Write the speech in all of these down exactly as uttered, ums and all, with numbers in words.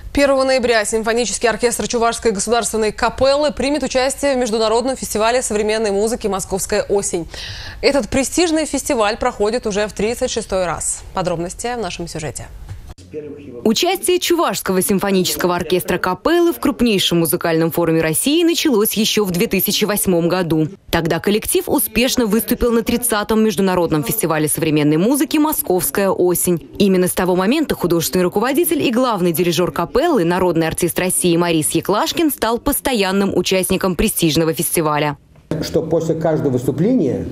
первого ноября симфонический оркестр Чувашской государственной капеллы примет участие в международном фестивале современной музыки «Московская осень». Этот престижный фестиваль проходит уже в тридцать шестой раз. Подробности в нашем сюжете. Участие Чувашского симфонического оркестра капеллы в крупнейшем музыкальном форуме России началось еще в две тысячи восьмом году. Тогда коллектив успешно выступил на тридцатом международном фестивале современной музыки «Московская осень». Именно с того момента художественный руководитель и главный дирижер капеллы, народный артист России Марис Еклашкин, стал постоянным участником престижного фестиваля. Что после каждого выступления,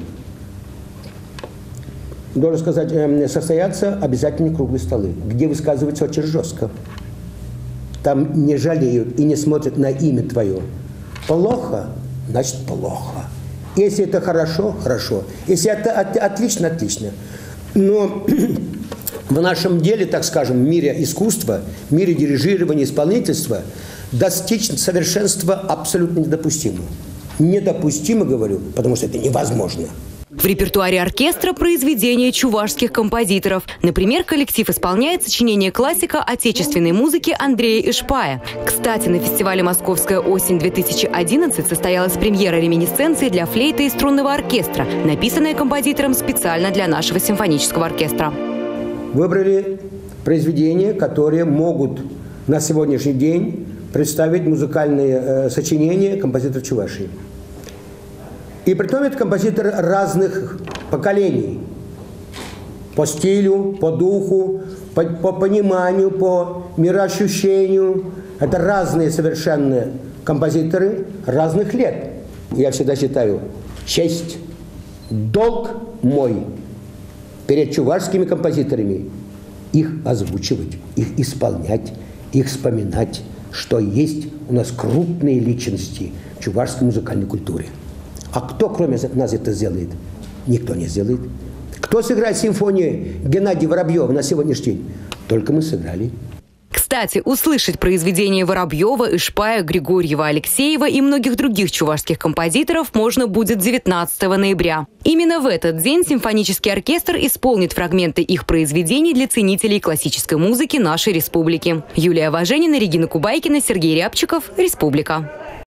должен сказать, состоятся обязательно круглые столы, где высказываются очень жестко. Там не жалеют и не смотрят на имя твое. Плохо, значит плохо. Если это хорошо, хорошо. Если это отлично, отлично. Но в нашем деле, так скажем, в мире искусства, в мире дирижирования, исполнительства, достичь совершенства абсолютно недопустимо. Недопустимо, говорю, потому что это невозможно. В репертуаре оркестра произведения чувашских композиторов. Например, коллектив исполняет сочинение классика отечественной музыки Андрея Ишпая. Кстати, на фестивале «Московская осень-две тысячи одиннадцать» состоялась премьера реминисценции для флейты и струнного оркестра, написанная композитором специально для нашего симфонического оркестра. Выбрали произведения, которые могут на сегодняшний день представить музыкальные э, сочинения композиторов Чувашии. И притом это композиторы разных поколений. По стилю, по духу, по, по пониманию, по мироощущению. Это разные совершенно композиторы разных лет. Я всегда считаю, честь, долг мой перед чувашскими композиторами их озвучивать, их исполнять, их вспоминать, что есть у нас крупные личности в чувашской музыкальной культуре. А кто, кроме нас, это сделает? Никто не сделает. Кто сыграет симфонию Геннадия Воробьева на сегодняшний день? Только мы сыграли. Кстати, услышать произведения Воробьева, Ишпая, Григорьева, Алексеева и многих других чувашских композиторов можно будет девятнадцатого ноября. Именно в этот день симфонический оркестр исполнит фрагменты их произведений для ценителей классической музыки нашей республики. Юлия Важенина, Регина Кубайкина, Сергей Рябчиков. Республика.